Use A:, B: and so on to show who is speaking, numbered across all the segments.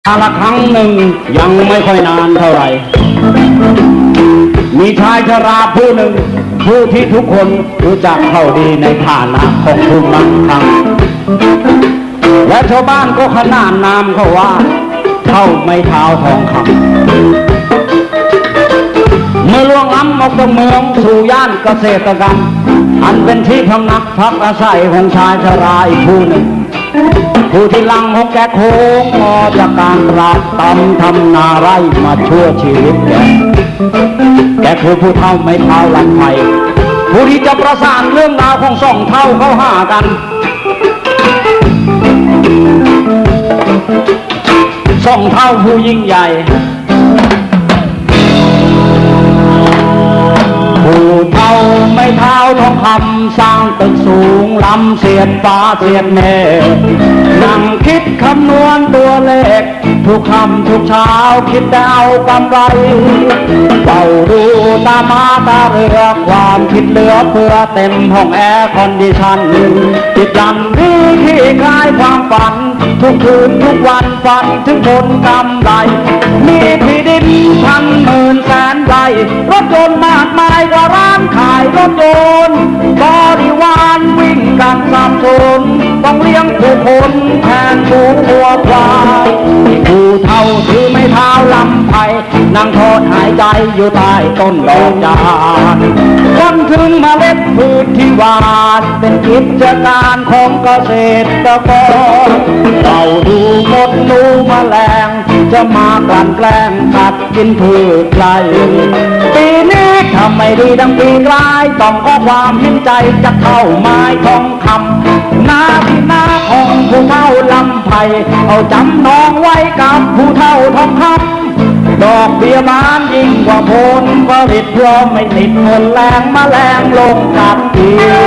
A: กาลครั้งหนึ่งยังไม่ค่อยนานเท่าไหร่มีชายชราผู้หนึ่งผู้ที่ทุกคนรู้จักเขาดีในฐานะของผู้มั่งคั่งและชาวบ้านก็ขนานนามเขาว่าเท่าไม่เท้าทองคำเมื่อล่วงล้ำออกจากเมืองสู่ย่านเกษตรกรรมอันเป็นที่พำนักพักอาศัยของชายชราอีกผู้หนึ่งผู้ที่ลังของแกโค้งงอจากการรับตำทำนาไร่มาชั่วชีวิตแกคือผู้เฒ่าไม่เท้าลำไพผู้ที่จะประสานเรื่องราวของสองเฒ่าเข้าหากันสองเฒ่าผู้ยิ่งใหญ่ผู้เฒ่าไม่เท้าทองคำสร้างตึกสูงล้ำเสียดฟ้าเสียดเมฆนั่งคิดคำนวณตัวเลขทุกคำทุกเช้าคิดแต่เอากำไรเฝ้าดูตามาตาเรือความคิดเหลือเพื่อเต็มห้องแอร์คอนดิชันจิตยันดีที่คลายความฝันทุกคืนทุกวันฝันถึงผลกำไรมีที่ดินพันหมื่นแสนไร่รถยนต์มากมายกว่าร้านขายรถยนต์บริวารวิ่งกันสับสนต้องเลี้ยงผู้คนแทนผู้วัวควายผู้เฒ่าถือไม่เท้าลำไพนั่งทอดหายใจอยู่ใต้ต้นดอกจานวันถึงเมล็ดพืชที่หวานเป็นกิจการของเกษตรกรเราดูมดดูแมลงจะมากลั่นแกล้งกัดกินพืชไร่ปีนี้ทำไม่ดีดังปีกลายต้องขอความเห็นใจจะเข้าไม้ทองคำนาที่นาของผู้เฒ่าลำไพเอาจำนองไว้กับผู้เฒ่าทองคำดอกเบี้ยบานยิ่งกว่าผลผลิตเพราะไม่ติดเงินแรงแมลงลงกับที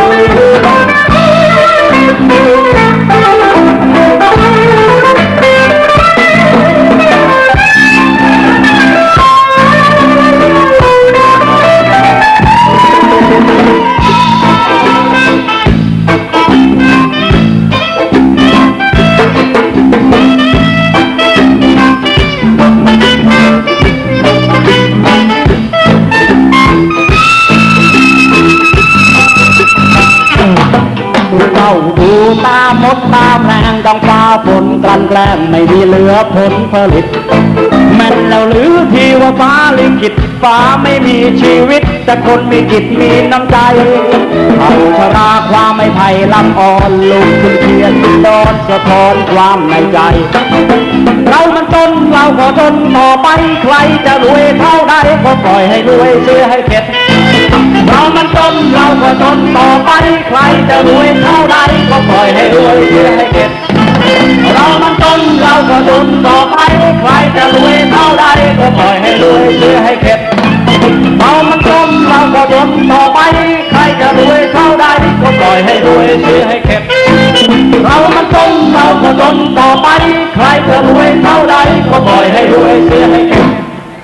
A: ดูตามดตามแรงดังฟ้าฝนกลั่นแกล้งไม่มีเหลือผลผลิตแม่นแล้วหรือที่ว่าฟ้าลิขิตฟ้าไม่มีชีวิตแต่คนมีจิตมีน้ำใจเอาชราความไม่ไผ่ลำอ่อนลุกขึ้นเทียนดอนสะท้อนความในใจเรามันจนเราก็จนต่อไปใครจะรวยเท่าใดก็ปล่อยให้รวยเสียให้เข็ดเรามันจนเราก็จนต่อไปใครจะรวยเท่าใดก็ปล่อยให้รวยเสียให้เข็ดเรามันจนเราก็จนต่อไปใครจะรวยเท่าใดก็ปล่อยให้รวยเสียให้เข็ดเรามันจนเราก็จนต่อไปใครจะรวยเท่าใดก็ปล่อยให้รวยเสียให้เข็ดเรามันจนเราก็จนต่อไปใครจะรวยเท่าใดก็ปล่อยให้รวยเสียให้เข็ด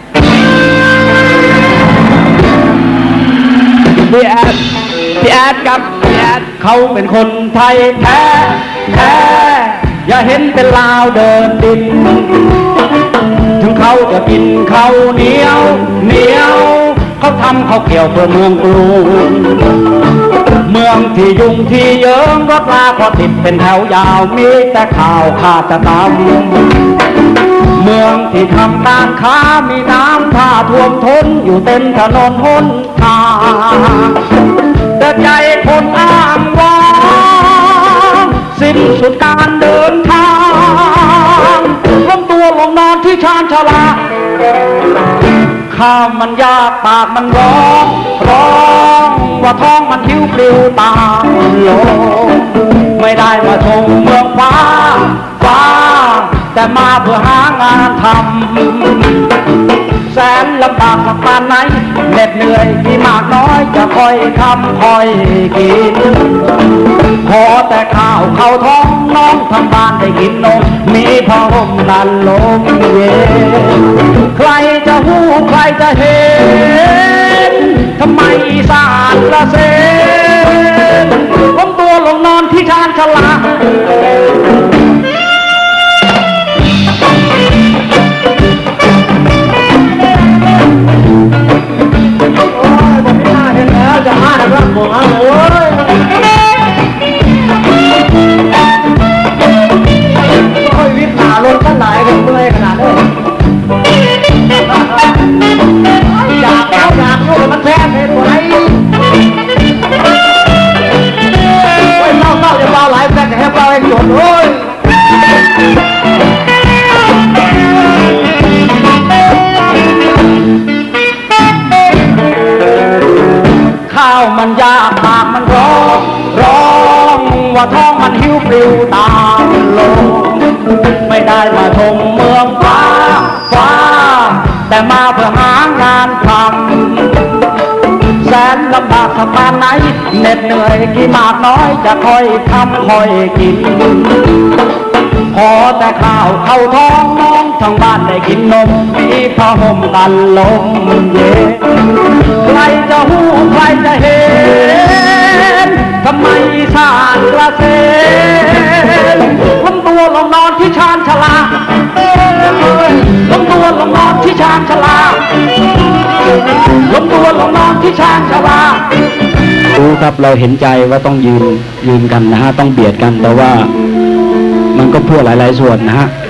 A: พี่แอดกับพี่แอดเขาเป็นคนไทยแท้อย่าเห็นเป็นลาวเดินดินถึงเขาจะกินข้าวเหนียวเขาทำข้าวเกี่ยวเพื่อเมืองกรุงเมืองที่ยุ่งที่เยิงรถลาก็ติดเป็นแถวยาวมีแต่ข่าวฆาตกรรมเมืองที่ทำการค้ามีน้ำท่าท่วมท้นอยู่เต็มถนนหนทางแต่ใจคนอ้างว้างสิ้นสุดการเดินทางล้มตัวลงนอนที่ชานชาลาข้าวมันยากปากมันร้องว่าท้องมันหิวปลิวตามโลกไม่ได้มาชมเมืองฟ้าแต่มาเพื่อหางานทำแสนลำบากสักปานไหนเหน็ดเหนื่อยมีมากน้อยจะคอยคำคอยกินขอแต่ข้าวเข้าท้องน้องทำบ้านได้กินนมมีผ้าห่มดันลมเย็นใครจะหูใครจะเห็นทำไมอีสานละเซนล้มตัวลงนอนที่ชานชาลาหลายกันเมื่อยขนาดนี้อยากแล้วอยากอยู่มันแท้เป็นไรโอ้ยเศร้าอย่าเบาหลายแต่ให้เบาให้หยุดโอ้ยข้าวมันยากปากมันร้องว่าท้องมันหิวปลิวตามลมไม่ได้มาชมเมืองฟ้าแต่มาเพื่อหางานทำแสนลำบากสักปานไหนเหน็ดเหนื่อยกี่มากน้อยจะคอยทำคอยกินพอแต่ข้าวเข้าท้องน้องทั้งบ้านได้กินนมมีผ้าห่มกันลมเย็นใครจะหูใครจะเห็นทำไมอีสานกระเซ็นล้มตัวลงนอนที่ชานชาลาล้มตัวลงนอนที่ชานชาลาล้มตัวลงนอนที่ชานชาลาดูครับเราเห็นใจว่าต้องยืนกันนะฮะต้องเบียดกันแต่ว่ามันก็เพื่อหลายๆส่วนนะฮะ